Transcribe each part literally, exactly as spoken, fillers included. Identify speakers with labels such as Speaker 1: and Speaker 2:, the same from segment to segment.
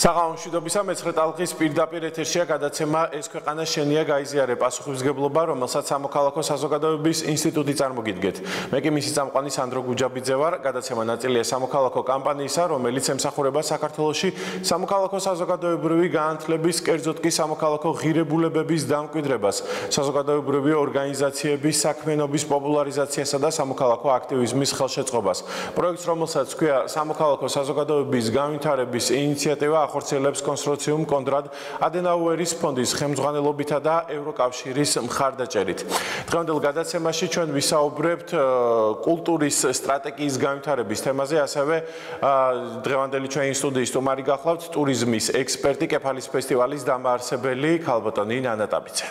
Speaker 1: საღამომშვიდობისა მეცხრე ტალღის პირდაპირ ეთერშია გადაცემა ეს ქვეყანა შენია გაიზიარე პასუხისმგებლობა, რომელსაც სამოქალაქო საზოგადოების ინსტიტუტი წარმოგიდგეთ. მე კი მისი წამყვანი სანდრო გუჯაბიძე ვარ. გადაცემა ნაწილია სამოქალაქო კამპანიისა, რომელიც ემსახურება საქართველოში სამოქალაქო საზოგადოებრივი განათლების, კერძოდ კი სამოქალაქო ღირებულებების დამკვიდრებას, საზოგადოებრივი ორგანიზაციების საქმიანობის პოპულარიზაციასა და სამოქალაქო აქტივიზმის ხელშეწყობას. პროექტს, რომელსაც ჰქვია სამოქალაქო საზოგადოების განვითარების ინიციატივა, ახორციელებს კონსორციუმ კონდრად ადენაუერის ფონდის ხელმძღვანელობითა და ევროკავშირის მხარდაჭერით. დღევანდელ გადაცემაში ჩვენ ვისაუბრებთ კულტურის სტრატეგიის განვითარების თემაზე, ასევე დღევანდელი ჩვენი სტუდიის სტუმარი გახლავთ ტურიზმის ექსპერტი, კეფალის ფესტივალის დამაარსებელი ქალბატონი ნანა ტაბიძე.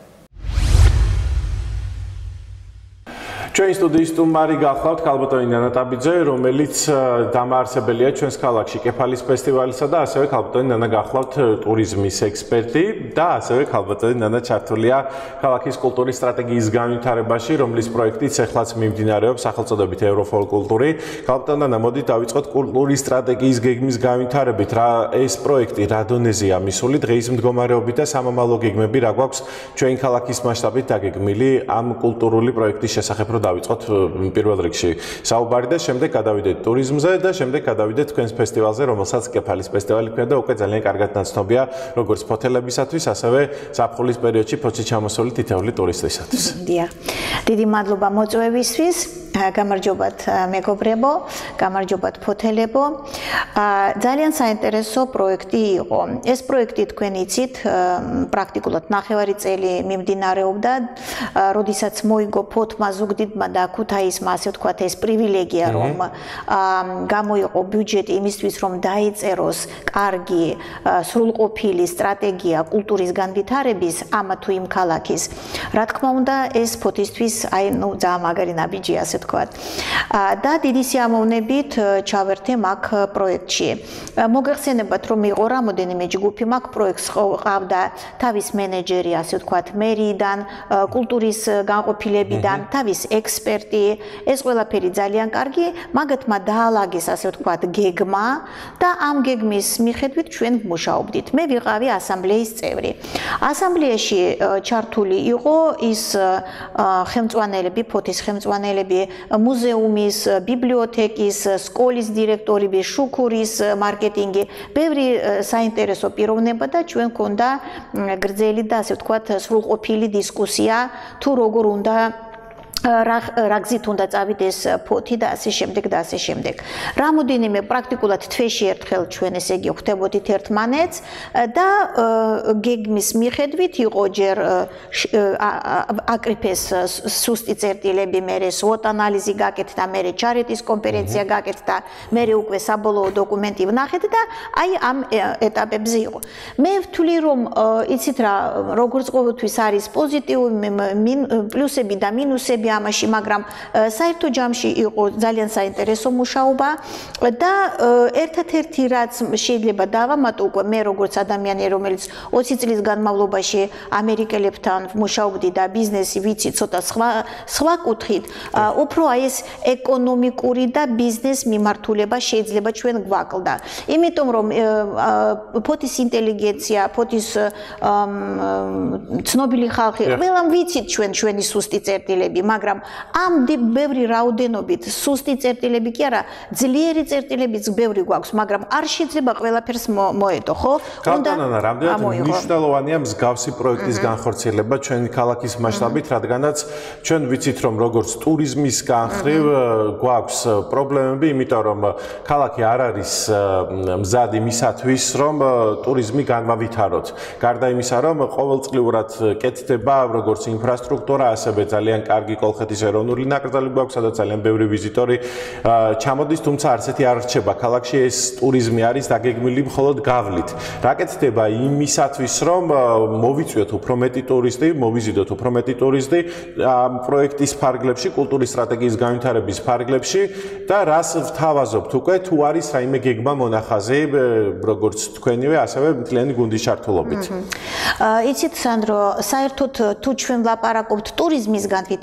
Speaker 1: ჩვენი სტუდიის სტუმარი გახლავთ ქალბატონი ნანა ტაბიძე, რომელიც დამაარსებელია ჩვენს ქალაქში კეფალის ფესტივალისა და ასევე ქალბატონი ნანა გახლავთ ტურიზმის ექსპერტი და ასევე ქალბატონი ნანა ჩართულია ქალაქის კულტურის სტრატეგიის განვითარებაში, რომლის პროექტიც ეხლაც მიმდინარეობს სახელწოდებით ევროფოლკულტური. ქალბატონი ნანა, მოდით დავიწყოთ კულტურის სტრატეგიის გეგმის განვითარებით. რა ეს პროექტი რა დონეზეა მისული, დღეის მდგომარეობით და სამომავლო გეგმები რა გვაქვს ჩვენი ქალაქის მასშტაბით დაგეგმილი ამ კულტურული პროექტის შესახებ, რომ დავიწყოთ პირველ რიგში საუბარი და შემდეგ გადავიდეთ ტურიზმზე და შემდეგ გადავიდეთ თქვენს ფესტივალზე, რომელსაც კეფალის ფესტივალი ქვია და უკვე ძალიან კარგად ნაცნობია როგორც ფოთელებისათვის, ასევე ზაფხულის პერიოდში ფოთში ჩამოსული თითოეული ტურისტისათვის.
Speaker 2: დიახ. დიდი მადლობა მოწვევისთვის. გამარჯობათ მეგობრებო, გამარჯობათ ფოთელებო. ძალიან საინტერესო პროექტი იყო. ეს პროექტი თქვენ იცით, პრაქტიკულად ნახევარი წელი მიმდინარეობდა, როდესაც მოიგო ფოთმა, ზუგდიდმა და ქუთაისმა, ასე ვთქვათ, ეს პრივილეგია, რომ გამოიყო ბიუჯეტი იმისთვის, რომ დაიწეროს კარგი, სრულყოფილი სტრატეგია კულტურის განვითარების ამ თუ იმ ქალაქის. რა თქმა უნდა, ეს ფოთისთვის, აი, ნუ ძალიან მაგარი ნაბიჯია, ასე და დიდი სიამოვნებით ჩავერთე მაგ პროექტში. მოგეხსენებათ, რომ იყო რამოდენიმე ჯგუფი მაგ პროექტს ყავდა თავის მენეჯერი, ასე ვთქვათ, მერიიდან, კულტურის განყოფილებიდან, თავის ექსპერტი. ეს ყველაფერი ძალიან კარგი, მაგათმა დაალაგეს, ასე ვთქვათ, გეგმა და ამ გეგმის მიხედვით ჩვენ ვმუშაობდით. მე ვიყავი ასამბლეის წევრი. ასამბლეაში ჩართული იყო ის ხელმძღვანელები, ფოთის ხელმძღვანელები, მუზეუმის, ბიბლიოთეკის, სკოლის დირექტორები, შუქურის, მარკეტინგი, ბევრი საინტერესო პიროვნება და ჩვენ გქონდა გრძელი და ასე ვთქვათ სრულყოფილი დისკუსია თუ როგორ უნდა რა გზით უნდა წავიდეს ფოთი და ასე შემდეგ და ასე შემდეგ. რამოდენიმე პრაქტიკულად თვეში ერთხელ ჩვენ ესე იგი ხვდებოდით ერთმანეთს და გეგმის მიხედვით იყო ჯერ აკრიფეს სუსტი წერტილები, მერე სვოტ ანალიზი გაკეთდა, მერე ჩარეტის კონფერენცია გაკეთდა, მერე უკვე საბოლოო დოკუმენტი ვნახეთ და აი ამ ეტაპებზე იყო. მე ვთვლი, რომ იცით რა, როგორც ყოველთვის არის პოზიტიური პლუსები და მინუსები ამაში, მაგრამ საერთო ჯამში იყო ძალიან საინტერესო მუშაობა და ერთად-ერთი რაც შეიძლება დავამატო უკვე მე როგორც ადამიანი, რომელიც ოცი წლის განმავლობაში ამერიკელებთან მუშაობდი და ბიზნესი ვიცი ცოტა სხვა სხვა კუთხით, უფრო აი ეს ეკონომიკური და ბიზნეს მიმართულება შეიძლება ჩვენ გვაკლდა. იმიტომ რომ ფოთის ინტელიგენცია, ფოთის ცნობილი ხალხი, ყველამ ვიცით ჩვენ ჩვენი სუსტი წერტილები, მაგრამ ამ ბევრი რაოდენობით სუსტი წერტილები კი არა, ძლიერი წერტილებიც ბევრი გვაქვს, მაგრამ არ შეიძლება ყველაფერს მოედო, ხო?
Speaker 1: უნდა რამდენად მნიშვნელოვანია მსგავსი პროექტის განხორციელება ჩვენი ქალაქის მასშტაბით, რადგანაც ჩვენ ვიცით, რომ როგორც ტურიზმის განხრივ გვაქვს პრობლემები, იმიტომ რომ ქალაქი არ არის მზად იმისათვის, რომ ტურიზმი განმავითაროთ. გარდა იმისა, რომ ყოველწლიურად კეთდება როგორც ინფრასტრუქტურა, ასევე ძალიან კარგი კოლხეთის ეროვნული ნაკრძალი გვაქვს, სადაც ძალიან ბევრი ვიზიტორი ჩამოდის, თუმცა არცეთი არ რჩება ქალაქში, ეს ტურიზმი არის დაგეგმილი მხოლოდ გავლით. რა კეთდება იმისათვის, რომ მოვიწვიოთ უფრო მეტი ტურისტი, მოვიზიდოთ უფრო მეტი ტურისტი ამ პროექტის ფარგლებში, კულტურის სტრატეგიის განვითარების ფარგლებში და რას ვთავაზობთ უკვე, თუ არის რაიმე გეგმა მონახაზი, როგორც თქვენივე, ასევე მთლიანი გუნდის ჩართულობით.
Speaker 2: იცით, სანდრო, საერთოდ თუ ჩვენ ვლაპარაკობთ ტურიზმის განვითარება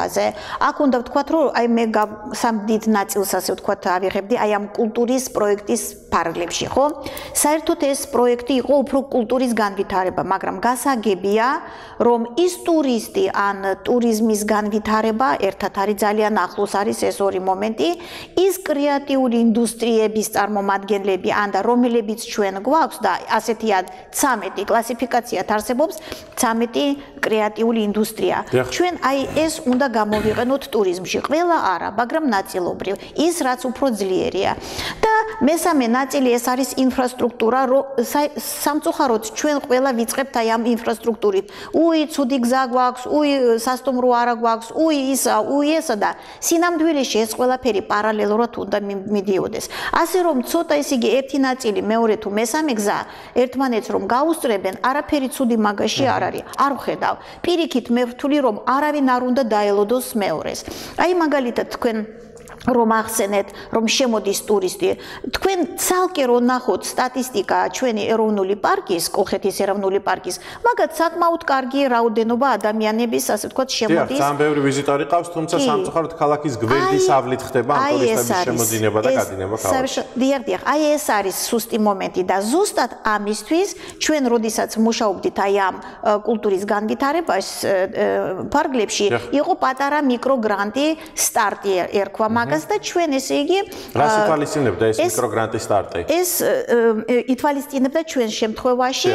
Speaker 2: თემაზე. აქ უნდა ვთქვათ, რომ აი მე სამ დიდ ნაწილს ასე ვთქვათ ავიღებდი აი ამ კულტურის პროექტის ფარგლებში, ხო? საერთოდ ეს პროექტი იყო უფრო კულტურის განვითარება, მაგრამ გასაგებია, რომ ის ტურისტი ან ტურიზმის განვითარება ერთად არის ძალიან ახლოს არის ეს ორი მომენტი, ის კრეატიული ინდუსტრიების წარმომადგენლები ან და რომლებიც ჩვენ გვაქვს და ასეთია ცამეტი კლასიფიკაციად არსებობს, ცამეტი კრეატიული ინდუსტრია. ჩვენ აი ეს უნდა გამოვიყენოთ ტურიზმში. ყველა არა, მაგრამ ნაწილობრივ. ის რაც უფრო ძლიერია. და მესამე ნაწილი ეს არის ინფრასტრუქტურა, სამწუხაროდ ჩვენ ყველა ვიწყებთ აი ამ ინფრასტრუქტურით. უი, ცუდი გზა გვაქვს, უი, სასტუმრო არა გვაქვს, უი ისა, უი ესა და სინამდვილეში ეს ყველაფერი პარალელურად უნდა მიდიოდეს. ასე რომ ცოტა ისე იგი ერთი ნაწილი, მეორე თუ მესამე გზა ერთმანეთს რომ გაუსწრებენ, არაფერი ცუდი მაგაში არ არის. არ ვხედავ. პირიქით მე ვთვლი რომ არავინ არ უნდა დაელოდოს მეორეს. აი მაგალითად თქვენ რომ ახსენეთ, რომ შემოდის ტურისტი. თქვენ ცალკე რო ნახოთ სტატისტიკა ჩვენი ეროვნული პარკის, კოლხეთის ეროვნული პარკის, მაგათ საკმაოდ კარგი რაოდენობა ადამიანების, ასე ვთქვათ, შემოდის.
Speaker 1: დიახ, ძალიან ბევრი ვიზიტორი ყავს, თუმცა სამწუხაროდ ქალაქის გვერდის ავლით ხდება ამ ტურისტების შემოდინება და გადინება ქალაქში.
Speaker 2: დიახ, დიახ, აი ეს არის სუსტი მომენტი და ზუსტად ამისთვის ჩვენ როდესაც მუშაობდით აი ამ კულტურის განვითარებას ფარგლებში, იყო პატარა მიკროგრანტი სტარტი ერქვა მაგას და ჩვენ ესე იგი
Speaker 1: რას ითვალისწინებდა ეს მიკროგრანტის სტარტი?
Speaker 2: ეს ითვალისწინებდა ჩვენ შემთხვევაში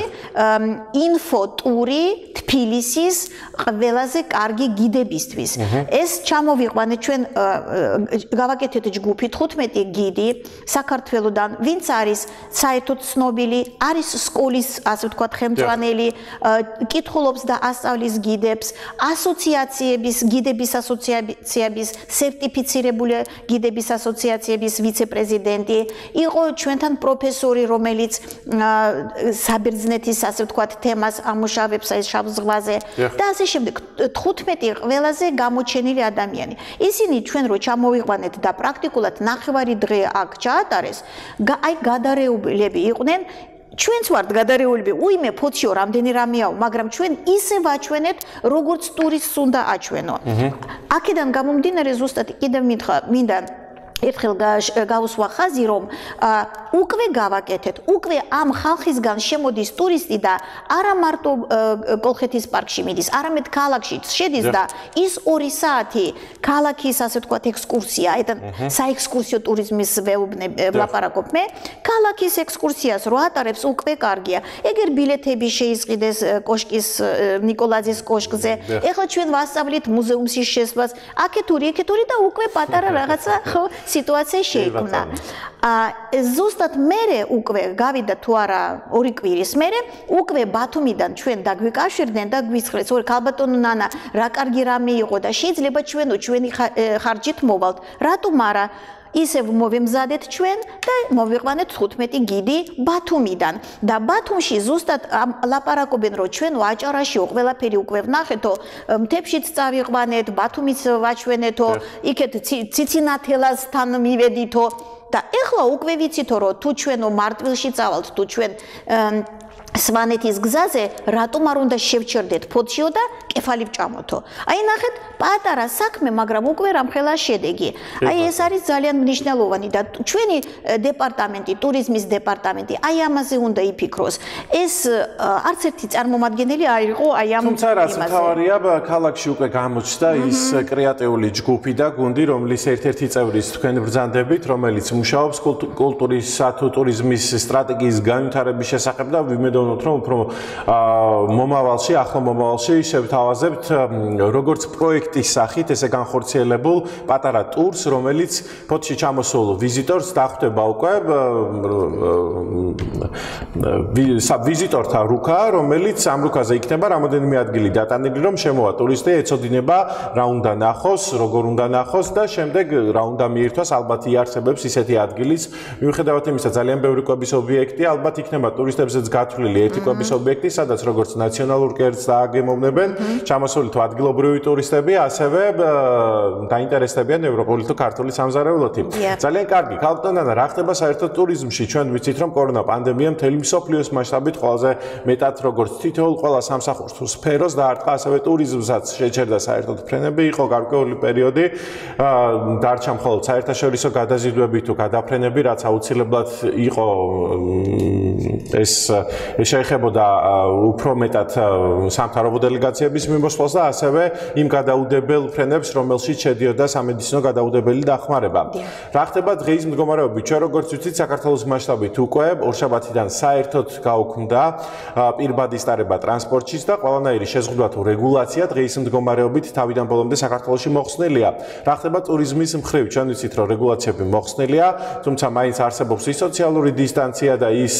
Speaker 2: ინფოტური თბილისის ყველაზე კარგი გიდებისთვის. ეს ჩამოვიყვანეთ ჩვენ გავაკეთეთ ჯგუფი თხუთმეტი გიდი საქართველოდან, ვინც არის საერთოდ ცნობილი, არის სკოლის, ასე ვთქვათ, ხელმძღვანელი, კითხულობს და ასწავლის გიდებს, ასოციაციების, გიდების ასოციაციების სერტიფიცირებული გიდების ასოციაციების ვიცე-პრეზიდენტი, იყო ჩვენთან პროფესორი, რომელიც საბერძნეთის, ასე ვთქვათ, თემას ამუშავებს ეს შავ ზღვაზე და ასე შემდეგ. თხუთმეტი ყველაზე გამოჩენილი ადამიანი. ისინი ჩვენ რო ჩამოვიყვანეთ და პრაქტიკულად ნახევარი დღე აქ ჩაატარეს, აი გადარეულები იყვნენ. ჩვენც ვართ გადარეულები, უიმე ფოციო რამდენი რამეაო, მაგრამ ჩვენ ისე ვაჩვენეთ, როგორც ტურისტს უნდა აჩვენო. აქედან გამომდინარე ზუსტად კიდევ მითხრა, მინდა ერთხელ გავუსვა ხაზი, რომ უკვე გავაკეთეთ, უკვე ამ ხალხისგან შემოდის ტურისტი და არა მარტო კოლხეთის პარკში მიდის, არამედ ქალაქშიც შედის და ის ორი საათი ქალაქის, ასე ვთქვათ, ექსკურსია, ეტან საექსკურსიო ტურიზმის ვლაპარაკობ მე, ქალაქის ექსკურსიას რო ატარებს, უკვე კარგია. ეგერ ბილეთები შეიზღიდეს კოშკის ნიკოლაძის კოშკზე. ეხლა ჩვენ ვასწავლით მუზეუმში შესვლას, აქეთური, ეგეთური და უკვე პატარა რაღაცა ხო სიტუაცია შეიქმნა. ზუსტად მერე უკვე გავიდა თუ არა ორი კვირის მერე, უკვე ბათუმიდან ჩვენ დაგვიკავშირდნენ და გვისხრეს, ორი ქალბატონო ნანა, რა კარგი რამე იყო და შეიძლება ჩვენო ჩვენი ხარჯით მოვალთ. რატომ არა? ისევ მოვემზადეთ ჩვენ და მოვიყვანეთ თხუთმეტი გიდი ბათუმიდან და ბათუმში ზუსტად ლაპარაკობენ რომ ჩვენ აჭარაშიო ყველაფერი უკვე ვნახეთო, მთებშიც წავიყვანეთ, ბათუმიც ვაჩვენეთო, იქეთ ციცინათელასთან მივედითო და ეხლა უკვე ვიცითო რომ თუ ჩვენო მარტვილში წავალთ, თუ ჩვენ სვანეთის გზაზე, რატომ არ უნდა შევჩერდეთ ფოციო და კეფალი ვჭამოთო. აი ნახეთ, პატარა საქმე, მაგრამ უკვე რამხელა შედეგი. აი ეს არის ძალიან მნიშვნელოვანი და ჩვენი დეპარტამენტი, ტურიზმის დეპარტამენტი, აი ამაზე უნდა იფიქროს. ეს არც ერთი წარმომადგენელი არ იყო აი ამ
Speaker 1: თუმცა რაც მთავარია, ქალაქში უკვე გამოჩნდა ის კრეატიული ჯგუფი და გუნდი, რომლის ერთ-ერთი წევრის თქვენ ბრძანდებით, რომელიც მუშაობს კულტურისა თუ ტურიზმის სტრატეგიის განვითარების შესახებ და ვიმედოვნ რომ უფრო მომავალში, ახლო მომავალში შევთავაზებთ როგორც პროექტის სახით ესე განხორციელებულ პატარა ტურს, რომელიც ფოთში ჩამოსულ ვიზიტორს დახვდება უკვე ვიზიტორთა რუქა, რომელიც ამ რუქაზე იქნება რამოდენიმე ადგილი დატანილი, რომ შემოვა ტურისტი, ეცოდინება რა უნდა ნახოს, როგორ უნდა ნახოს და შემდეგ რა უნდა მიირთვას, ალბათ იარსებებს ისეთი ადგილის, მიუხედავად იმისა, ძალიან ბევრი კვების ობიექტია, ალბათ იქნება ტურისტებზეც გათვლილი განხილული ერთი კვების ობიექტი, სადაც როგორც ნაციონალურ კერძს დააგემოვნებენ, ჩამოსული თუ ადგილობრივი ტურისტები, ასევე დაინტერესდებიან ევროპული თუ ქართული სამზარეულოთი. ძალიან კარგი. ქალბატონანა, რა ხდება საერთოდ ტურიზმში? ჩვენ ვიცით, რომ კორონა პანდემია მთელი მსოფლიოს მასშტაბით ყველაზე მეტად როგორც თითოეულ ყველა სამსახურს თუ სფეროს დაარტყა, ასევე ტურიზმსაც შეჩერდა საერთოდ ფრენები, იყო გარკვეული პერიოდი, დარჩა მხოლოდ საერთაშორისო გადაზიდვები თუ გადაფრენები, რაც აუცილებლად იყო ეს შეეხებოდა უფრო მეტად სამთავრობო დელეგაციების მიმოსვლას და ასევე იმ გადაუდებელ ფრენებს, რომელშიც შედიოდა სამედიცინო გადაუდებელი დახმარება. რა ხდება დღის მდგომარეობით? ჩვენ როგორც ვიცით, საქართველოს მასშტაბით უკვე ორშაბათიდან საერთოდ გაუქმდა პირბადის ტარება ტრანსპორტშიც და ყველანაირი შეზღუდვა თუ რეგულაცია დღის მდგომარეობით თავიდან ბოლომდე საქართველოში მოხსნილია. რა ხდება ტურიზმის მხრივ? ჩვენ ვიცით, რომ რეგულაციები მოხსნილია, თუმცა მაინც არსებობს ის სოციალური დისტანცია და ის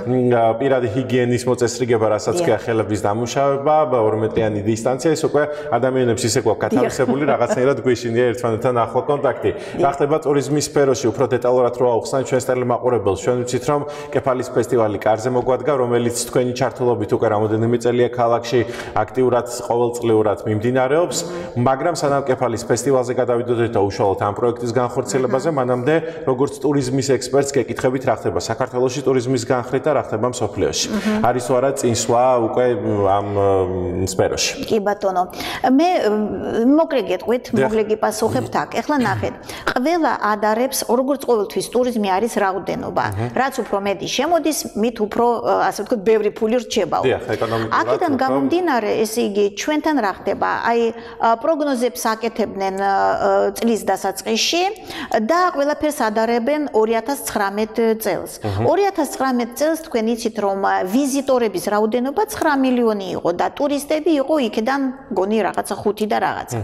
Speaker 1: პირადი ჰიგიენის მოწესრიგება, რასაც კი ხელების დამუშავება, ორმეტიანი დისტანცია, ეს უკვე ადამიანებს ისე გვაქვს გათავისებული, რაღაცნაირად გვეშინია ერთმანეთთან ახლო კონტაქტი. რა ხდება ტურიზმის სფეროში? უფრო დეტალურად რო ავხსნათ ჩვენს ტელემაყურებელს, ჩვენ ვიცით, რომ კეფალის ფესტივალი კარზე მოგვადგა, რომელიც თქვენი ჩართულობით უკვე რამოდენიმე წელია ქალაქში აქტიურად ყოველწლიურად მიმდინარეობს, მაგრამ სანამ კეფალის ფესტივალზე გადავიდოდეთ და უშუალოდ ამ პროექტის განხორციელებაზე, მანამდე როგორც ტურიზმის ექსპერტს გეკითხებით, რა ხდება საქართველოში ტურიზმის განხრით და რა ხდება მსოფლიოში. არის თუ არა წინსვლა უკვე ამ სფეროში?
Speaker 2: კი ბატონო, მე მოკლედ გეტყვით, მოკლედ გიპასუხებთ აქ. ეხლა ნახეთ, ყველა ადარებს, როგორც ყოველთვის ტურიზმი არის რაოდენობა. რაც უფრო მეტი შემოდის, მით უფრო, ასე ვთქვათ, ბევრი ფული რჩებაო. აქედან გამომდინარე, ესე იგი, ჩვენთან რა ხდება? აი, პროგნოზებს აკეთებდნენ წლის დასაწყისში და ყველაფერს ადარებენ ორი ათას ცხრამეტ წელს. ორი ათას ცხრამეტ წელს თქვენ იცით, რომ ვიზიტორების რაოდენობა ცხრა მილიონი იყო და ტურისტები იყო იქიდან გონი რაღაცა ხუთი და რაღაცა.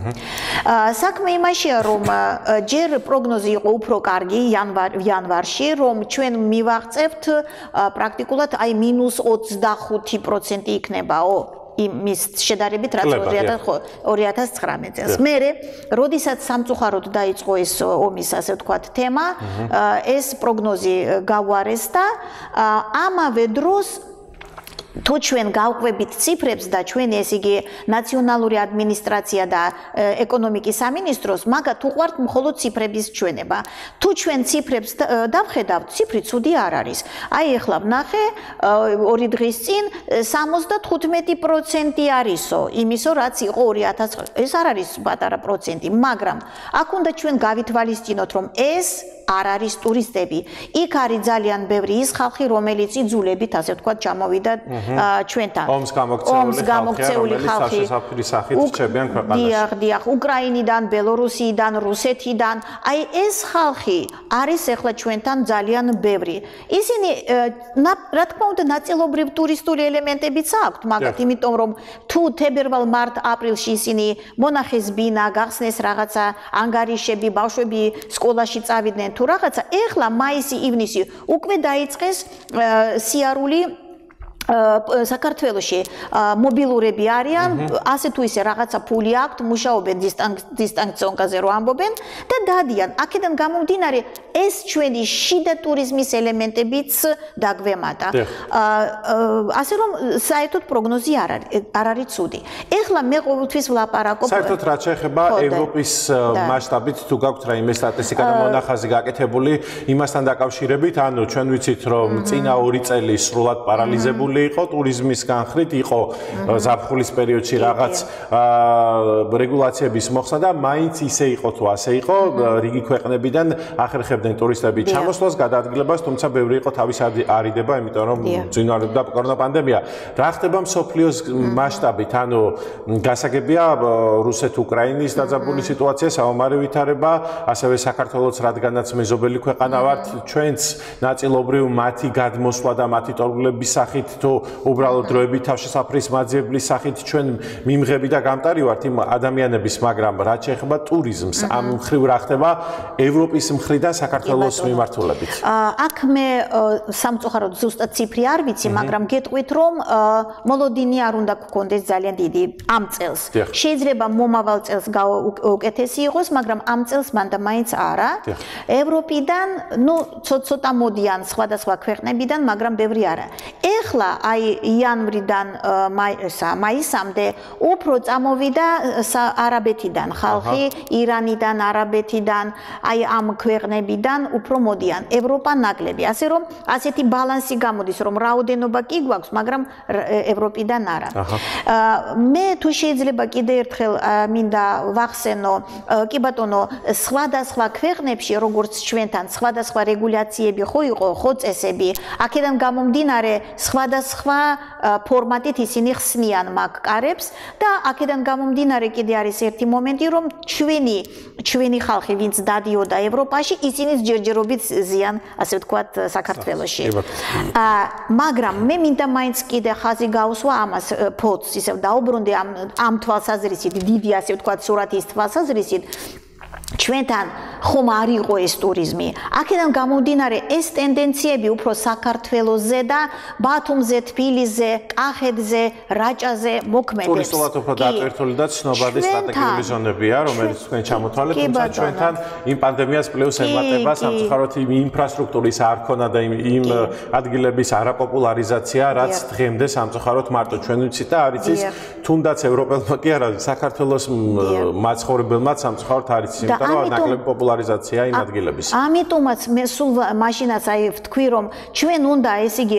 Speaker 2: საქმე იმაშია, რომ ჯერ პროგნოზი იყო უფრო კარგი იანვარში, რომ ჩვენ მივაღწევთ პრაქტიკულად აი მინუს ოცდახუთი პროცენტი იქნებაო. იმის შედარებით რაც ორი ათას ცხრამეტ წელს. მერე, როდესაც სამწუხაროდ დაიწყო ეს ომის, ასე ვთქვათ, თემა, ეს პროგნოზი გავუარეს და ამავე დროს თუ ჩვენ გავყვებით ციფრებს და ჩვენ ეს იგი ნაციონალური ადმინისტრაცია და ეკონომიკის სამინისტროს, მაგათ უყვართ მხოლოდ ციფრების ჩვენება. თუ ჩვენ ციფრებს დავხედავთ, ციფრი ცუდი არ არის. აი ეხლა ვნახე ორი დღის წინ სამოცდათხუთმეტი პროცენტი არისო, იმისო რაც იყო ორი ათას. ეს არ არის პატარა პროცენტი, მაგრამ აქ უნდა ჩვენ გავითვალისწინოთ, რომ ეს არ არის ტურისტები. იქ არის ძალიან ბევრი ის ხალხი, რომელიც იძულებით, ასე ვთქვათ, ჩამოვიდა ჩვენთან.
Speaker 1: ომს გამოქცეული ხალხი, სასაფრის სახით რჩებიან ქვეყანაში.
Speaker 2: დიახ, დიახ, უკრაინიდან, ბელორუსიიდან, რუსეთიდან. აი ეს ხალხი არის ახლა ჩვენთან ძალიან ბევრი. ისინი, რა თქმა უნდა, ნაწილობრივ ტურისტული ელემენტებიც აქვთ, მაგათ, იმიტომ რომ თუ თებერვალ, მართ, აპრილში ისინი მონახეს ბინა, გახსნეს რაღაცა ანგარიშები, ბავშვები სკოლაში წავიდნენ თუ რაღაცა, ეხლა მაისი, ივნისი უკვე დაიწყეს სიარული საქართველოში მობილურები არიან, ასე თუ ისე რაღაცა ფული აქვთ, მუშაობენ დისტანционკაზე რო ამბობენ და დადიან. აქედან გამომდინარე, ეს ჩვენი შიდა ტურიზმის ელემენტებიც დაგვემატა. ასე რომ საერთოდ პროგნოზი არ არის ცუდი. ეხლა მე ყოველთვის ვლაპარაკობ
Speaker 1: საერთოდ რაც შეეხება ევროპის მასშტაბით, თუ გაქვთ რაიმე სტატისტიკა და მონახაზი გაკეთებული იმასთან დაკავშირებით, ანუ ჩვენ ვიცით, რომ წინა ორი წელი სრულად პარალიზებული იყო ტურიზმის განხრით, იყო ზაფხულის პერიოდში რაღაც რეგულაციების მოხსნა და მაინც ისე იყო თუ ასე იყო, რიგი ქვეყნებიდან ახერხებდნენ ტურისტების ჩამოსვლას, გადაადგილებას, თუმცა ბევრი იყო თავის არიდება, იმიტომ რომ წინვარებდა კორონა პანდემია. რა ხდება მსოფლიოს მასშტაბით? ანუ გასაგებია რუსეთ-უკრაინის დაძაბული სიტუაცია, საომარი ვითარება, ასევე საქართველოც, რადგანაც მეზობელი ქვეყანა ვართ, ჩვენც ნაწილობრივ მათი გადმოსვლა და მათი ტორგულების სახით თუ უბრალოდ დროებით თავშესაფრის მაძიებლის სახით ჩვენ მიმღები და გამტარი ვართ იმ ადამიანების, მაგრამ რაც შეეხება ტურიზმს, ამ მხრივ რა ხდება ევროპის მხრიდან საქართველოს მიმართულებით?
Speaker 2: აქ მე სამწუხაროდ ზუსტად ციფრი არ ვიცი, მაგრამ გეტყვით, რომ მოლოდინი არ უნდა გქონდეს ძალიან დიდი ამ წელს. შეიძლება მომავალ წელს უკეთესი იყოს, მაგრამ ამ წელს მანდა მაინც არა. ევროპიდან, ну, ცოტა მოდიან სხვადასხვა ქვეყნებიდან, მაგრამ ბევრი არა. ეხლა აი იანვრიდან მაისამდე უფრო წამოვიდა არაბეთიდან ხალხი, ირანიდან, არაბეთიდან, აი ამ ქვეყნებიდან უფრო მოდიან. ევროპა ნაკლები. ასე რომ ასეთი ბალანსი გამოდის, რომ რაოდენობა კი გვაქვს, მაგრამ ევროპიდან არა. მე თუ შეიძლება კიდე ერთხელ მინდა ვახსენო, კი ბატონო, სხვადასხვა ქვეყნებში, როგორც ჩვენთან, სხვადასხვა რეგულაციები ხო იყო, ხო წესები, აქედან გამომდინარე, სხვადასხვა ფორმატით ისინი ხსნიან მაგ კარებს და აქედან გამომდინარე კიდე არის ერთი მომენტი, რომ ჩვენი ჩვენი ხალხი, ვინც დადიოდა ევროპაში, ისინიც ჯერჯერობით ზიან, ასე ვთქვათ, საქართველოში. მაგრამ მე მინდა მაინც კიდე ხაზი გაუსვა ამას ფოთს, ისევ დაუბრუნდე ამ ამ თვალსაზრისით, დიდი ასე ვთქვათ, სურათის თვალსაზრისით, ჩვენთან ხომ არ იყო ეს ტურიზმი. აქედან გამომდინარე ეს ტენდენციები უფრო საქართველოზე და ბათუმზე, თბილისზე, კახეთზე, რაჭაზე მოქმედებს.
Speaker 1: ტურისტულად უფრო დატვირთული და ცნობადი სტრატეგიული ზონებია, რომელიც თქვენ ჩამოთვალეთ, თუმცა ჩვენთან იმ პანდემიას პლუს ემატება სამწუხაროდ იმ ინფრასტრუქტურის არ ქონა და იმ ადგილების არაპოპულარიზაცია, რაც დღემდე სამწუხაროდ მარტო ჩვენ ვიცით და არ იცის, თუნდაც ევროპელმა კი არა, საქართველოს მაცხოვრებელმაც სამწუხაროდ არ იცის. ნაკლები პოპულარიზაცია იმ ადგილების.
Speaker 2: ამიტომაც მე სულ მაშინაც აი ვთქვი, რომ ჩვენ უნდა ეს იგი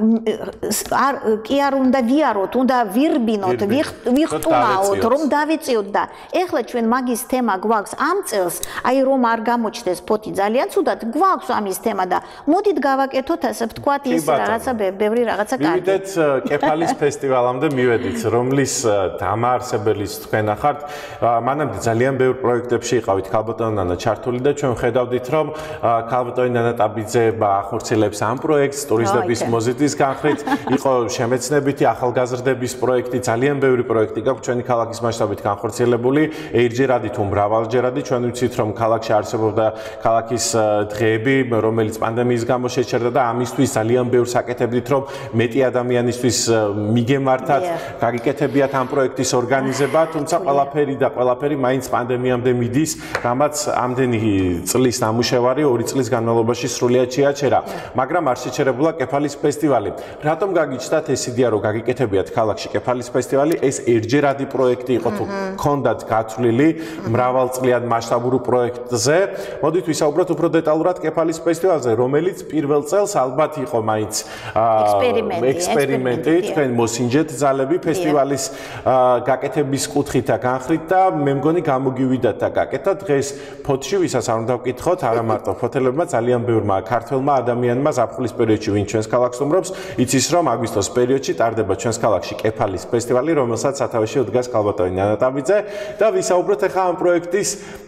Speaker 2: კი არ უნდა ვიაროთ, უნდა ვირბინოთ, ვიხტუნაოთ, რომ დავიწიოთ და ეხლა ჩვენ მაგის თემა გვაქვს ამ წელს, აი რომ არ გამოჩნდეს ფოთი ძალიან ცუდად, გვაქვს ამის თემა და მოდით გავაკეთოთ ასე ვთქვათ ის რაღაცა ბევრი რაღაცა კარგი.
Speaker 1: მივიდეთ კეფალის ფესტივალამდე მივედით, რომლის დამაარსებელიც თქვენ ახართ. მანამდე ძალიან ბევრ პროექტებში იყავით ქალბატონი ნანა ჩართული და ჩვენ ხედავდით, რომ ქალბატონი ნანა ტაბიძე ახორციელებს ამ პროექტს ტურისტების მოზიდვის განხრით, იყო შემეცნებითი ახალგაზრდების პროექტი, ძალიან ბევრი პროექტი გაქვს ჩვენი ქალაქის მასშტაბით განხორციელებული, ერთჯერადი თუ მრავალჯერადი. ჩვენ ვიცით, რომ ქალაქში არსებობდა ქალაქის დღეები, რომელიც პანდემიის გამო შეჩერდა და ამისთვის ძალიან ბევრს აკეთებდით, რომ მეტი ადამიანისთვის მიგემართათ, გაგიკეთებიათ ამ პროექტის ორგანიზება, თუმცა ყველაფერი და ყველაფერი მაინც პანდემიამდე მიდის, რამაც ამდენი წლის ნამუშევარი ორი წლის განმავლობაში სრულიად შეაჩერა, მაგრამ არ შეჩერებულა კეფალის ფესტივალი. რატომ გაგიჩნდათ ეს იდეა, რომ გაგიკეთებიათ ქალაქში კეფალის ფესტივალი? ეს ერთჯერადი პროექტი იყო თუ ჰქონდათ გათვლილი მრავალწლიან მასშტაბურ პროექტზე. მოდით ვისაუბროთ უფრო დეტალურად კეფალის ფესტივალზე, რომელიც პირველ წელს ალბათ იყო მაინც ექსპერიმენტი, თქვენ მოსინჯეთ ძალები ფესტივალის გაკეთების კუთხით და განხრით და მე მგონი გამოგივიდათ და გაკეთა დღეს ფოთში, ვისაც არ უნდა ვკითხოთ, არა მარტო ფოთელებმა, ძალიან ბევრმა ქართველმა ადამიანმა ზაფხულის პერიოდში, ვინ ჩვენს ქალაქს სტუმრობს, იცის, რომ აგვისტოს პერიოდში ტარდება ჩვენს ქალაქში კეფალის ფესტივალი, რომელსაც სათავეში უდგას ქალბატონი ნანა ტაბიძე და ვისაუბროთ ახლა ამ პროექტის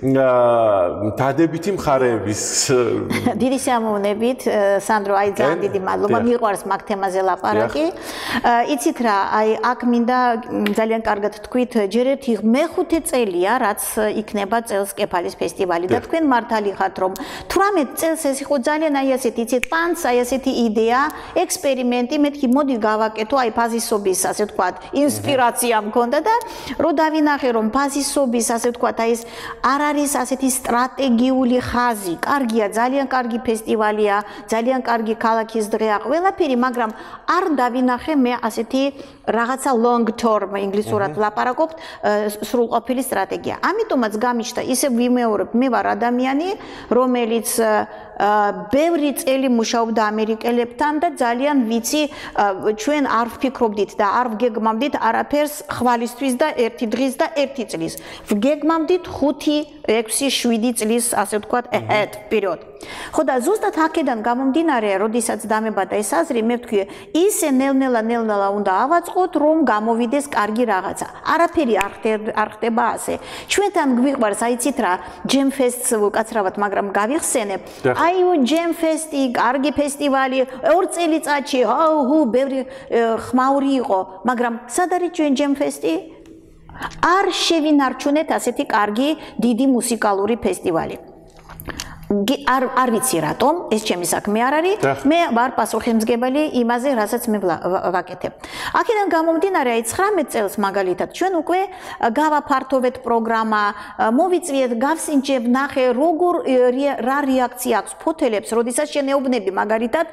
Speaker 1: დადებითი მხარეების.
Speaker 2: დიდი სიამოვნებით, სანდრო, აი ძალიან დიდი მადლობა, მიყვარს მაგ თემაზე ლაპარაკი. იცით რა, აი აქ მინდა ძალიან კარგად თქვით, ჯერ ერთი მეხუთე წელია, რაც იქნება წელს კეფალის ფესტივალი და თქვენ მართალი ხართ, რომ თვრამეტ წელს ეს იყო ძალიან აი ასეთი, იცით, პანც, აი ასეთი იდეა, ექსპერიმენტი, მეთქი მოდი გავაკეთო, აი ფაზისობის, ასე ვთქვათ, ინსპირაცია მქონდა და რო დავინახე, რომ ფაზისობის, ასე ვთქვათ, აი ეს არ არის ასეთი სტრატეგიული ხაზი, კარგია, ძალიან კარგი ფესტივალია, ძალიან კარგი ქალაქის დღეა, ყველაფერი, მაგრამ არ დავინახე მე ასეთი რაღაცა long term ინგლისურად ლაპარაკობთ, სრულყოფილი სტრატეგია. ამიტომაც გამიჩნდა, ისე ვიმეორებ, მე ვარ ადამიანი, რომელიც ბევრი წელი მუშაობდა ამერიკელებთან და ძალიან ვიცი, ჩვენ არ ვფიქრობდით და არ ვგეგმავდით არაფერს ხვალისთვის და ერთი დღის და ერთი წლის. ვგეგმავდით ხუთი, ექვსი, შვიდი წლის, ასე ვთქვათ, ahead period. ხო და ზუსტად აქედან გამომდინარე, როდესაც დამებადა ეს აზრი, მე ვთქვი, ისე ნელ-ნელა ნელ-ნელა უნდა ავაწყოთ, რომ გამოვიდეს კარგი რაღაცა. არაფერი არ ხდება ასე. ჩვენთან გვიყვარს, აიცით რა, Jam Fest-ს უკაცრავად, მაგრამ გავიხსენებ. აი Jam Fest-ი, კარგი ფესტივალი, ორ წელიწადში, აუ, ბევრი ხმაური იყო, მაგრამ სად არის ჩვენ Jam Fest-ი? არ შევინარჩუნეთ ასეთი კარგი, დიდი მუსიკალური ფესტივალი. არ არ ვიცი რატომ ეს ჩემი საქმე არ არის მე ვარ პასუხისმგებელი იმაზე რასაც მე ვაკეთებ აქედან გამომდინარე აი ცხრამეტ წელს მაგალითად ჩვენ უკვე გავაფართოვეთ პროგრამა მოვიწვიეთ გავსინჯებ ნახე როგორ რა რეაქცია აქვს ფოთელებს როდესაც შენეუბნები მაგალითად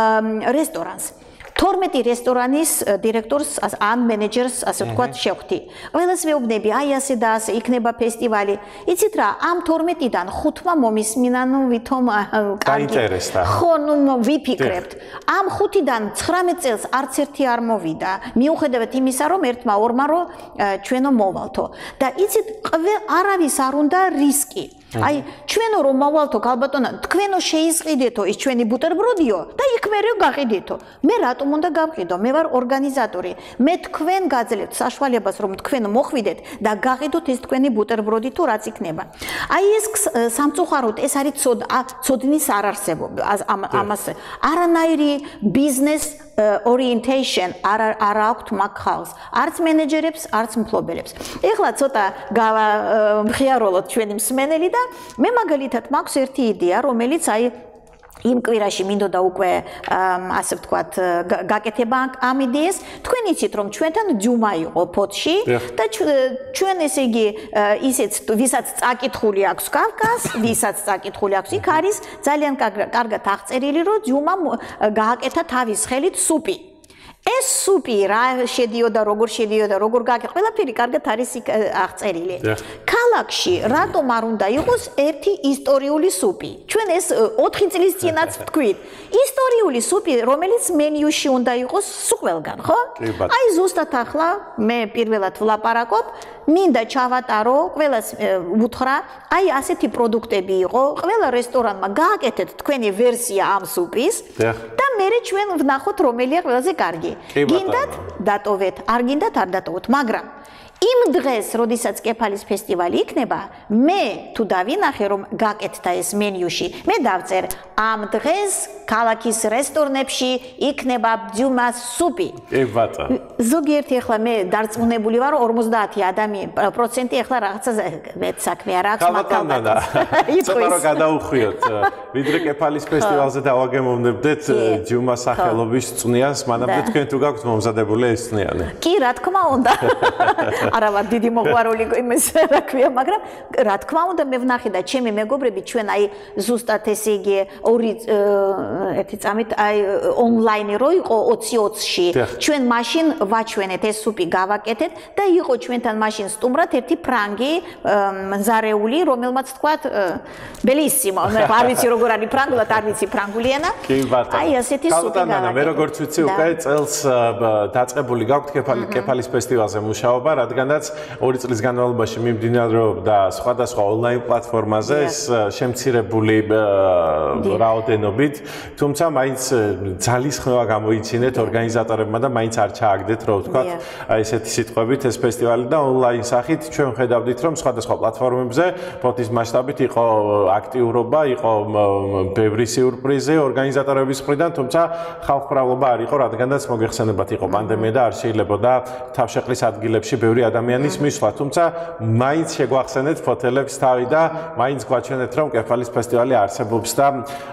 Speaker 2: რესტორანს თორმეტი რესტორანის დირექტორს ან მენეჯერს ასე ვთქვათ შევხვდი. ყველას ვეუბნები, აი ასე და ასე იქნება ფესტივალი. იცით რა, ამ თორმეტიდან ხუთმა მომისმინა, ნუ ვითომ
Speaker 1: გაინტერესდა.
Speaker 2: ხო, ნუ ვიფიქრებთ. ამ ხუთიდან ცხრამეტ წელს არც ერთი არ მოვიდა. მიუხედავად იმისა, რომ ერთმა ორმა რო ჩვენო მოვალთო. და იცით, არავის არ უნდა რისკი. აი ჩვენო რომ მოვალთო ქალბატონო თქვენო შეიზყიდეთო ის ჩვენი ბუტერბროდიო და იქ მე რო გაყიდეთო მე რატომ უნდა გავყიდო მე ვარ ორგანიზატორი მე თქვენ გაძლევთ საშუალებას რომ თქვენ მოხვიდეთ და გაყიდოთ ეს თქვენი ბუტერბროდი თუ რაც იქნება აი ეს სამწუხაროდ ეს არის ცოდნის არარსებობა ამას არანაირი ბიზნეს orientation არ არ აქვს მაგხალს არც მენეჯერებს არც მფლობელებს ეხლა ცოტა გავხიაროლოთ ჩვენი მსმენელი და მე მაგალითად მაქვს ერთი იდეა რომელიც აი იმ კვირაში მინდოდა უკვე ასე ვთქვათ გაკეთება ამ იდეას თქვენ იცით რომ ჩვენთან ჯუმა იყო ფოთში და ჩვენ ესე იგი ისეც ვისაც წაკითხული აქვს კავკას ვისაც წაკითხული აქვს იქ არის ძალიან კარგად აღწერილი რომ ჯუმა გააკეთა თავის ხელით სუპი ეს სუპი რა შედიოდა როგორ შედიოდა როგორ გააკეთა ყველაფერი კარგად არის აღწერილი ქალაქში რატომ არ უნდა იყოს ერთი ისტორიული სუპი ჩვენ ეს ოთხი წლის წინაც ვთქვით ისტორიული სუპი რომელიც მენიუში უნდა იყოს სულ ყველგან ხო აი ზუსტად ახლა მე პირველად ვლაპარაკობ მინდა ჩავატარო ყველას უთხრა აი ასეთი პროდუქტები იყო ყველა რესტორანმა გააკეთეთ თქვენი ვერსია ამ სუპის და მე ჩვენ ვნახოთ რომელია ყველაზე კარგი გინდათ დატოვეთ არ გინდათ არ დატოვოთ მაგრამ იმ დღეს როდესაც კეფალის ფესტივალი იქნება მე თუ დავინახე რომ გაკეთდა ეს მენიუში მე დავწერ ამ დღეს ქალაქის რესტორნებში იქნება ბძუმას სუპი
Speaker 1: კი ბატონო
Speaker 2: ზოგიერთი ახლა მე დარწმუნებული ვარ ორმოცდაათი ადამიანი პროცენტი ახლა რაღაცა მეც საქმე არ აქვს
Speaker 1: მაგალითად ცოტა რომ გადაუხვიოთ ვიდრე კეფალის ფესტივალზე დავაგემოვნებდეთ ჯუმას სახელობის წვნიანს მანამდე თქვენ თუ გაქვთ მომზადებული ეს წვნიანი
Speaker 2: კი რა თქმა უნდა არა ვარ დიდი მოყვარული იმის რა ქვია მაგრამ რა თქმა უნდა მე ვნახე და ჩემი მეგობრები ჩვენ აი ზუსტად ესე იგი ორი ერთი წამით აი ონლაინი რო იყო ოცი ოცში ჩვენ მაშინ ვაჩვენეთ ეს სუპი გავაკეთეთ და იყო ჩვენთან მაშინ სტუმრად ერთი ფრანგი მზარეული რომელმაც თქვათ ბელისიმო არ ვიცი როგორ არის ფრანგულად არ ვიცი ფრანგული ენა აი ასეთი სუპი
Speaker 1: გავაკეთეთ მე როგორც ვიცი უკვე წელს დაწყებული გაქვთ კეფალის ფესტივალზე მუშაობა რადგანაც ორი წლის განმავლობაში მიმდინარეობდა სხვადასხვა ონლაინ პლატფორმაზე ეს შემცირებული რაოდენობით თუმცა მაინც ძალისხმევა გამოიცინეთ ორგანიზატორებმა და მაინც არ ჩააგდეთ რო ვთქვათ აი ესეთი სიტყვებით ეს ფესტივალი და ონლაინ სახით ჩვენ ხედავდით რომ სხვადასხვა პლატფორმებზე ფოთის მასშტაბით იყო აქტიურობა იყო ბევრი სიურპრიზი ორგანიზატორების მხრიდან თუმცა ხალხმრავლობა არ იყო რადგანაც მოგეხსენებათ იყო პანდემია და არ შეიძლებოდა თავშეყრის ადგილებში ბევრი ადამიანის მისვლა თუმცა მაინც შეგვახსენეთ ფოთელებს თავი და მაინც გვაჩვენეთ რომ კეფალის ფესტივალი არსებობს და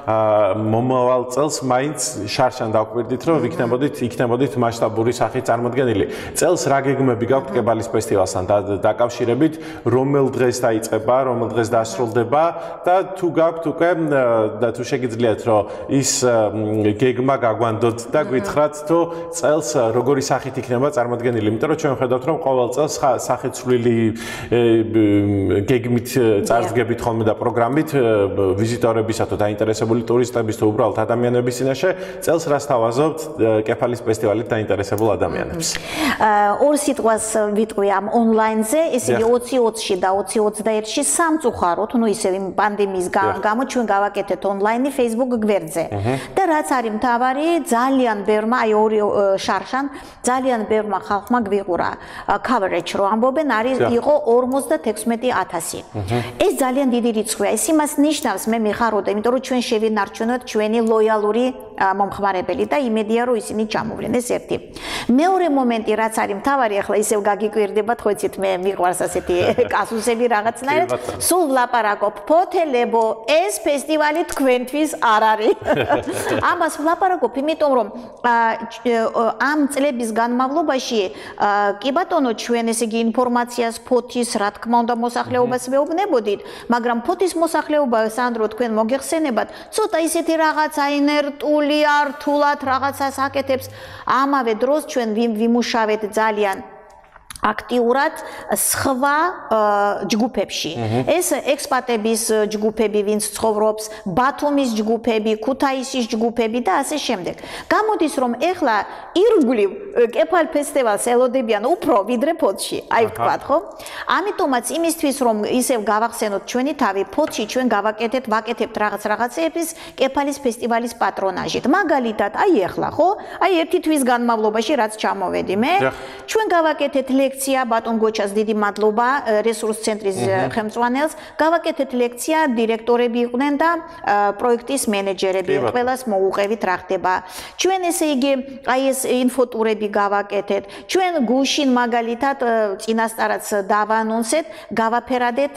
Speaker 1: მომავალ წელს მაინც შარშან დავკვირდით რომ ვიქნებოდით იქნებოდით მასშტაბური სახით წარმოდგენილი წელს რა გეგმები გაქვთ კეფალის ფესტივალთან დაკავშირებით რომელ დღეს დაიწყება რომელ დღეს დასრულდება და თუ გაქვთ უკვე და თუ შეგიძლიათ რომ ის გეგმა გაგვანდოთ და გითხრათ თუ წელს როგორი სახით იქნება წარმოდგენილი იმიტომ რომ ჩვენ ხედავთ რომ ყოველ წელს სახეცვლილი გეგმით წარსდგებით ხოლმე და პროგრამით ვიზიტორებისა თუ დაინტერესებული ტურისტების თუ უბრალოდ ადამიანების წინაშე წელს რას თავაზობთ კეფალის ფესტივალით დაინტერესებულ ადამიანებს
Speaker 2: ორ სიტყვას ვიტყვი ამ ონლაინზე ესე იგი ოცი ოცში და ოცი ოცდაერთში სამწუხაროდ ნუ ისე იმ პანდემიის გამო ჩვენ გავაკეთეთ ონლაინი Facebook გვერდზე და რაც არის მთავარი ძალიან ბევრმა აი ორი შარშან ძალიან ბევრმა ხალხმა გვიყურა coverage რო ამბობენ არის იყო ორმოცდათექვსმეტი ათასი ეს ძალიან დიდი რიცხვია ეს იმას ნიშნავს მე მიხაროდა იმიტომ რომ ჩვენ შევინარჩუნოთ ჩვენი ლოიალური მომხმარებელი და იმედია რომ ისინი ჩამოვლენ ეს ერთი მეორე მომენტი რაც არის მთავარი, ახლა ისევ გაგიკვირდებათ, ხო იცით, მე მიყვარს ასეთი კასუსები რაღაცნაირად. სულ ვლაპარაკობ, ფოთელებო, ეს ფესტივალი თქვენთვის არ არის. ამას ვლაპარაკობ, იმიტომ რომ ამ წლების განმავლობაში კი ბატონო, ჩვენ ესე იგი ინფორმაციას, ფოთის, რა თქმა უნდა, მოსახლეობას ვეუბნებოდით, მაგრამ ფოთის მოსახლეობა, სანდრო, თქვენ მოგეხსენებათ, ცოტა ისეთი რაღაცა ინერტული, ართულად რაღაცას აკეთებს. ამავე დროს ჩვენ ვიმუშავეთ ძალიან აქტიურად სხვა ჯგუფებში. ეს ექსპატების ჯგუფები, ვინც ცხოვრობს, ბათუმის ჯგუფები, ქუთაისის ჯგუფები და ასე შემდეგ. გამოდის რომ ეხლა ირგვლივ კეფალ ფესტივალს ელოდებიან უფრო ვიდრე ფოთში, აი ვთქვათ, ხო? ამიტომაც იმისთვის რომ ისევ გავახსენოთ ჩვენი თავი, ფოთში ჩვენ გავაკეთეთ, ვაკეთებთ რაღაც რაღაცეების კეფალის ფესტივალის პატრონაჟით. მაგალითად, აი ეხლა, ხო? აი ერთი თვის განმავლობაში რაც ჩამოვედი მე, ჩვენ გავაკეთეთ ლექცია ბატონ გოჩას დიდი მადლობა რესურს ცენტრის ხელმძღვანელს გავაკეთეთ ლექცია დირექტორები იყვნენ და პროექტის მენეჯერები ყველას მოუყევით რა ხდება ჩვენ ესე იგი აი ეს ინფოტურები გავაკეთეთ ჩვენ გუშინ მაგალითად წინასწარაც დავანონსეთ გავაფერადეთ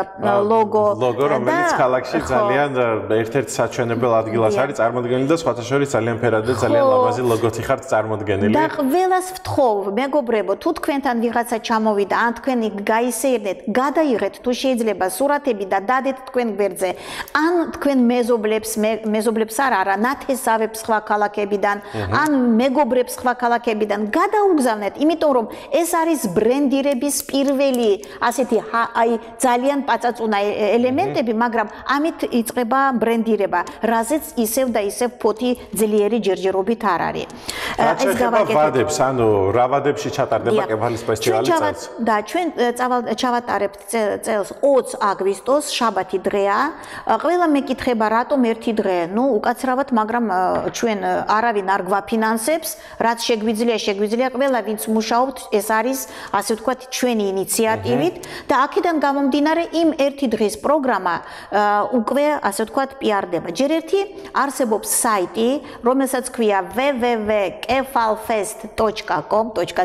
Speaker 2: ლოგო
Speaker 1: ლოგო რომელიც ქალაქში ძალიან ერთ-ერთ საჩვენებელ ადგილას არის წარმოდგენილი და სხვათა შორის ძალიან ფერადი ძალიან ლამაზი ლოგოთი ხართ წარმოდგენილი
Speaker 2: და ყველას ვთხოვ მეგობრებო თუ თქვენთან ვიღაცა ჩამოვიდა ან თქვენი გაისეირნეთ გადაიღეთ თუ შეიძლება სურათები და დადეთ თქვენ გვერდზე ან თქვენ მეზობლებს მეზობლებს არ არა ნათესავებს სხვა ქალაქებიდან ან მეგობრებს სხვა ქალაქებიდან გადაუგზავნეთ იმიტომ რომ ეს არის ბრენდირების პირველი ასეთი აი ძალიან პაწაწუნა ელემენტები მაგრამ ამით იწყება ბრენდირება რაზეც ისევ და ისევ ფოთი ძლიერი ჯერჯერობით არ არის
Speaker 1: ეს გავაკეთებ ანუ რა ვადებში ჩატარდება კეფალის ფესტივალი წელს
Speaker 2: და ჩვენ ჩავატარებთ წელს ოცს აგვისტოს შაბათი დღეა ყველა მეკითხება რატომ ერთი დღე ნუ უკაცრავად მაგრამ ჩვენ არავინ არ გვაფინანსებს რაც შეგვიძლია შეგვიძლია ყველა ვინც მუშაობთ ეს არის ასე ვთქვათ ჩვენი ინიციატივით და აქედან გამომდინარე იმ ერთი დღის პროგრამა უკვე ასე ვთქვათ პიარდება ჯერ ერთი არსებობს საიტი რომელსაც ქვია w w w dot kefalfest dot com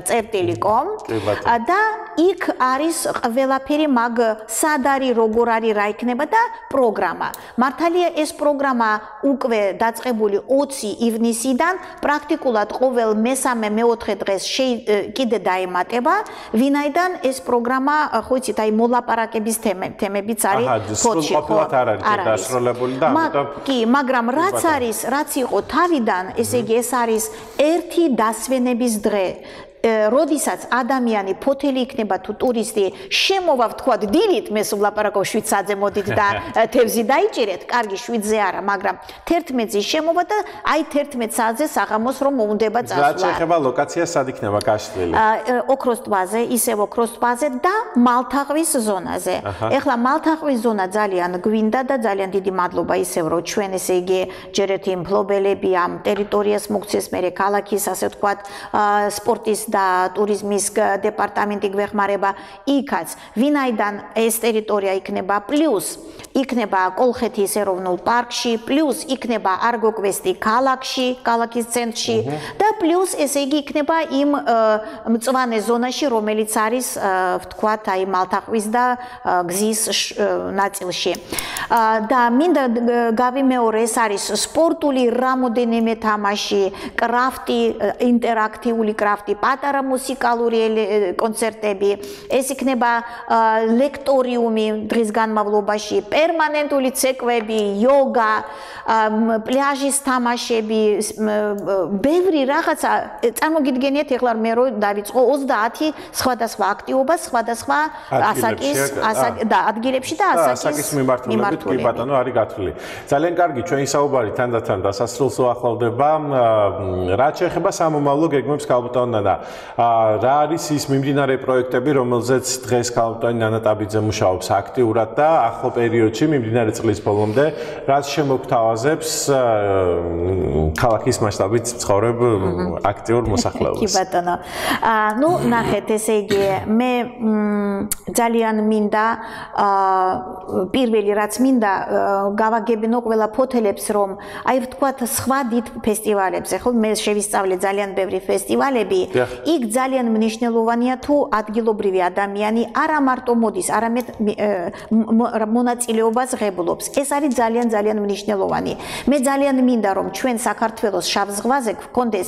Speaker 2: .com და იქ არის ყველაფერი მაგ სად არის როგორ არის რა იქნება და პროგრამა მართალია ეს პროგრამა უკვე დაწყებული ოცი ივნისიდან პრაქტიკულად ყოველ მესამე მეოთხე დღეს კიდე დაემატება ვინაიდან ეს პროგრამა ხო იცით აი მოლაპარაკების თემებიც არის
Speaker 1: ფოთში ყოფილად არ არის დასრულებული და ამიტომ
Speaker 2: კი მაგრამ რაც არის რაც იყო თავიდან ესე იგი ეს არის ერთი დასვენების დღე როდესაც ადამიანი ფოთელი იქნება თუ ტურისტი შემოვა ვთქვათ დილით მე ვლაპარაკობ შვიდსაძე მოდით და თევზი დაიჭირეთ კარგი შვიდზე არა მაგრამ თერთმეტზე შემოვა და აი თერთმეტ საათზე საღამოს რომ მოუნდება წასვლა
Speaker 1: რა შეიძლება ლოკაცია სად იქნება გაშლილი
Speaker 2: ოქროს ტბაზე ისევ ოქროს ტბაზე და მალთაყვის ზონაზე ეხლა მალთაყვის ზონა ძალიან გვინდა და ძალიან დიდი მადლობა ისევ რომ ჩვენ ესე იგი ჯერ ერთი მფლობელები ამ ტერიტორიას მოგცეს მე ქალაქის ასე ვთქვათ სპორტის და ტურიზმის დეპარტამენტი გვეხმარება იქაც ვინაიდან ეს ტერიტორია იქნება პლუს იქნება კოლხეთის ეროვნულ პარკში პლუს იქნება არგოკვესტი ქალაქში ქალაქის ცენტრში და პლუს ესე იგი იქნება იმ მწვანე ზონაში რომელიც არის ვთქვათ აი მალთაყვის და გზის ნაწილში და მინდა გავიმეორე ეს არის სპორტული რამოდენიმე თამაში კრაფტი ინტერაქტიული კრაფტი პატარა მუსიკალური კონცერტები ეს იქნება ლექტორიუმი დღის განმავლობაში პერმანენტული ცეკვები იოგა პლაჟის თამაშები ბევრი რაღაცა წარმოგიდგენიათ ეხლა მე რო დავიწყო ოცდაათი სხვადასხვა აქტივობა სხვადასხვა ასაკის და ადგილებში და
Speaker 1: ასაკის მიმართულებით კი ბატონო არის გათვლილი ძალიან კარგი ჩვენი საუბარი თანდათან დასასრულს უახლოვდება რაც შეეხება სამომავლო გეგმებს ქალბატონთან და რა არის ის მიმდინარე პროექტები, რომელზეც დღეს ქალბატონი ნანა ტაბიძე მუშაობს აქტიურად და ახლო პერიოდში მიმდინარე წლის ბოლომდე რაც შემოგთავაზებს ქალაქის მასშტაბით ცხოვრებ აქტიურ მოსახლეობას.
Speaker 2: კი ბატონო. ნუ ნახეთ, ესე იგი მე ძალიან მინდა პირველი რაც მინდა გავაგებინო ყველა ფოთელებს რომ აი ვთქვათ სხვა დიდ ფესტივალებზე ხო მე შევისწავლე ძალიან ბევრი ფესტივალები იქ ძალიან მნიშვნელოვანია თუ ადგილობრივი ადამიანი არა მარტო მოდის არამედ მონაწილეობას ღებულობს ეს არის ძალიან ძალიან მნიშვნელოვანი მე ძალიან მინდა რომ ჩვენ საქართველოს შავ ზღვაზე გქონდეს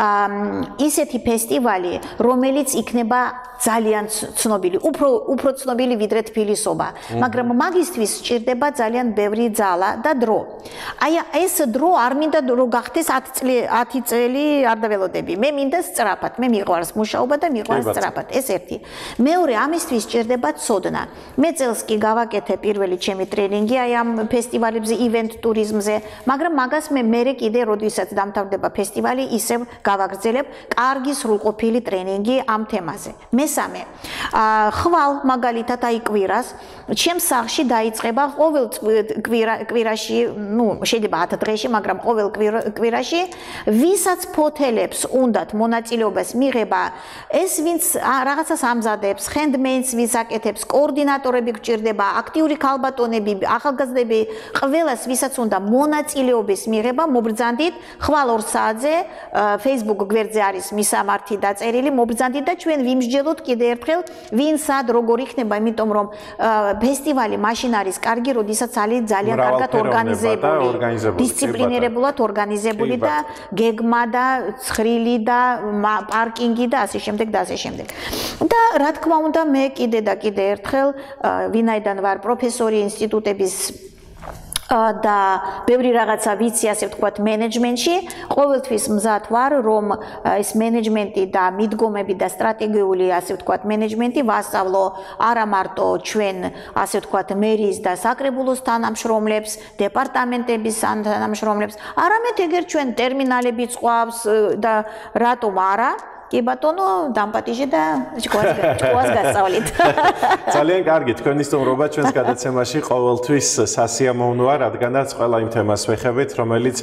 Speaker 2: ისეთი ფესტივალი რომელიც იქნება ძალიან ცნობილი უფრო უფრო ცნობილი ვიდრე თბილისობა მაგრამ მაგისთვის სჭირდება ძალიან ბევრი ძალა და დრო აი ეს დრო არ მინდა რომ გახდეს ათი წელი არ დაველოდები მე მინდა სწრაფად მე მიყვარს მუშაობა და მიყვარს სწრაფად ეს ერთი მეორე ამისთვის სჭირდება ცოდნა მე წელს კი გავაკეთე პირველი ჩემი ტრენინგი აი ამ ფესტივალებზე ივენთ ტურიზმზე მაგრამ მაგას მე მერე კიდე როდესაც დამთავრდება ფესტივალი ისევ გავაგრძელებ კარგი სრულყოფილი ტრენინგი ამ თემაზე მესამე ხვალ მაგალითად აი კვირას ჩემს სახლში დაიწყება ყოველ კვირაში ну შეიძლება ათ დღეში მაგრამ ყოველ კვირაში ვისაც ფოთელებს უნდათ მონაწილეობას მიღება ეს ვინც რაღაცას ამზადებს handmade-ს ვის აკეთებს კოორდინატორები გჭირდება აქტიური ქალბატონები ახალგაზრდები ყველას ვისაც უნდა მონაწილეობის მიღება მობრძანდით ხვალ ორ საათზე Facebook გვერდზე არის მისამართი დაწერილი მობრძანდით და ჩვენ ვიმსჯელოთ კიდე ერთხელ ვინ სად როგორ იქნება იმიტომ რომ ფესტივალი მაშინ არის კარგი როდესაც არის ძალიან კარგად ორგანიზებული დისციპლინირებულად ორგანიზებული და გეგმა და ცხრილი და პარკინგი და ასე შემდეგ და ასე შემდეგ და რა თქმა უნდა მე კიდე და კიდე ერთხელ ვინაიდან ვარ პროფესორი ინსტიტუტების და ბევრი რაღაცა ვიცი ასე ვთქვათ მენეჯმენტში ყოველთვის მზად ვარ რომ ეს მენეჯმენტი და მიდგომები და სტრატეგიული ასე ვთქვათ მენეჯმენტი ვასწავლო არა მარტო ჩვენ ასე ვთქვათ მერიის და საკრებულოს თანამშრომლებს დეპარტამენტების თანამშრომლებს არამედ ეგერ ჩვენ ტერმინალებიც ყავს და რატომ არა კი ბატონო დამპატიჟე და ჭკუას გასწავლით.
Speaker 1: ძალიან კარგი თქვენი სტუმრობა ჩვენს გადაცემაში ყოველთვის სასიამოვნოა, რადგანაც ყველა იმ თემას ვეხებით, რომელიც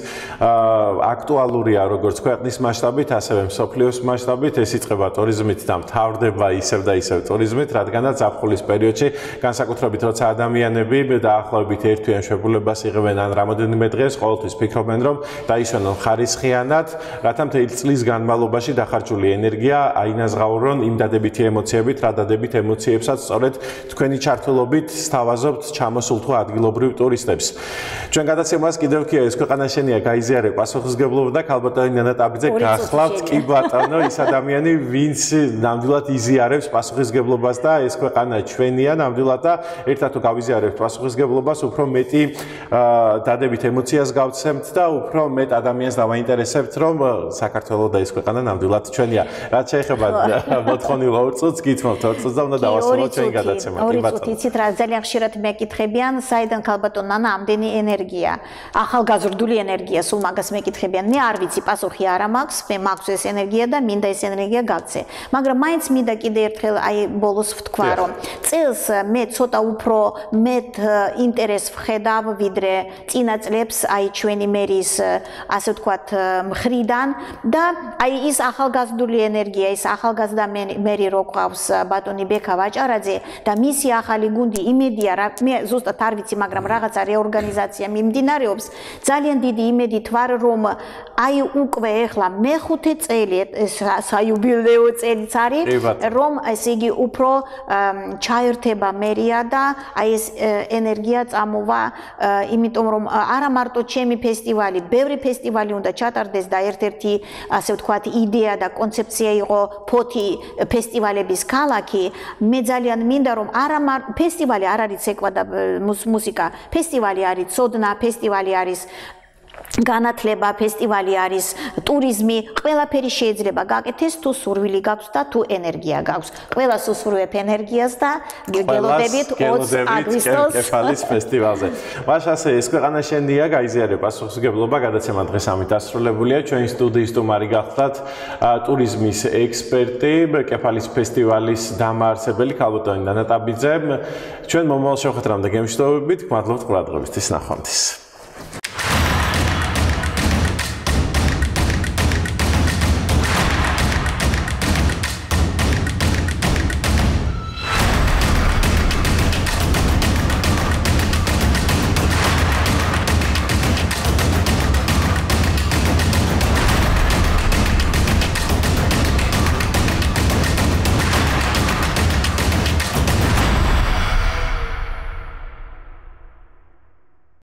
Speaker 1: აქტუალურია როგორც ქვეყნის მასშტაბით, ასევე მსოფლიოს მასშტაბით, ეს იწყება ტურიზმით და მთავრდება ისევ და ისევ ტურიზმით, რადგანაც ზაფხულის პერიოდში განსაკუთრებით როცა ადამიანები დაახლოებით ერთვიან შეფულებას იღებენ ან რამოდენიმე დღეს, ყოველთვის ფიქრობენ რომ დაისვენონ ხარისხიანად, რათა მთელი წლის განმავლობაში დახარჯული ენერგია აინაზღაურონ იმ დადებითი ემოციებით, რა დადებით ემოციებსაც სწორედ თქვენი ჩართულობით სთავაზობთ ჩამოსულ თუ ადგილობრივ ტურისტებს. ჩვენ გადაცემას კიდევ კი ეს ქვეყანა შენია გაიზიარე პასუხისმგებლობა და ქალბატონი ნანა ტაბიძე გახლავთ კი ბატონო ის ადამიანი ვინც ნამდვილად იზიარებს პასუხისმგებლობას და ეს ქვეყანა ჩვენია ნამდვილად და ერთად თუ გავიზიარებთ პასუხისმგებლობას უფრო მეტი დადებით ემოციას გავცემთ და უფრო მეტ ადამიანს დავაინტერესებთ რომ საქართველოს და ეს ქვეყანა ნამდვილად ჩვენია რაც შეეხება მოთხოვნილ ორ წუთს გითხოვთ ორ წუთს და უნდა დავასრულოთ ჩვენი გადაცემა.
Speaker 2: ორი წუთი იცით რა ძალიან ხშირად მეკითხებიან საიდან ქალბატონ ნანა ამდენი ენერგია ახალგაზრდული ენერგია სულ მაგას მეკითხებიან მე არ ვიცი პასუხი არ მაქვს მე მაქვს ეს ენერგია და მინდა ეს ენერგია გავცე მაგრამ მაინც მინდა კიდე ერთხელ აი ბოლოს ვთქვა რომ წელს მე ცოტა უფრო მეტ ინტერესს ვხედავ ვიდრე წინა წლებს აი ჩვენი მერის ასე ვთქვათ მხრიდან და აი ის ახალგაზრდული ენერგია ის ახალგაზრდა მერი რო ყავს ბატონი ბექა ვაჭარაძე და მისი ახალი გუნდი იმედია რა მე ზუსტად არ ვიცი მაგრამ რაღაცა რეორგანიზაცია მიმდინარეობს ძალიან დიდი იმედით ვარ რომ აი უკვე ეხლა მეხუთე წელი საიუბილეო წელიც არის რომ ესე იგი უფრო ჩაერთება მერია და აი ეს ენერგია წამოვა იმიტომ რომ არა მარტო ჩემი ფესტივალი ბევრი ფესტივალი უნდა ჩატარდეს და ერთ-ერთი ასე ვთქვათ იდეა და კონცეფცია იყო ფოთი ფესტივალების ქალაქი მე ძალიან მინდა რომ არა ფესტივალი არ არის ცეკვა და მუსიკა ფესტივალი არის ცოდნა ფესტივალი არის განათლება, ფესტივალი არის, ტურიზმი, ყველაფერი შეიძლება გაკეთდეს თუ სურვილი გაქვს და თუ ენერგია გაქვს. ყველას უსურვებ ენერგიას და გელოდებით ოცი აგვისტოს
Speaker 1: კეფალის ფესტივალზე. მაშასე ეს ქვეყანა შენია, გაიზიარებ პასუხისმგებლობა, გადაცემა დღეს ამით დასრულებულია. ჩვენი სტუდიის სტუმარი გახლდათ ტურიზმის ექსპერტი, კეფალის ფესტივალის დამაარსებელი ქალბატონი ნანა ტაბიძე. ჩვენ მომავალ შეხვედრამდე გემშვიდობებით, გმადლობთ ყურადღებისთვის, ნახვამდის.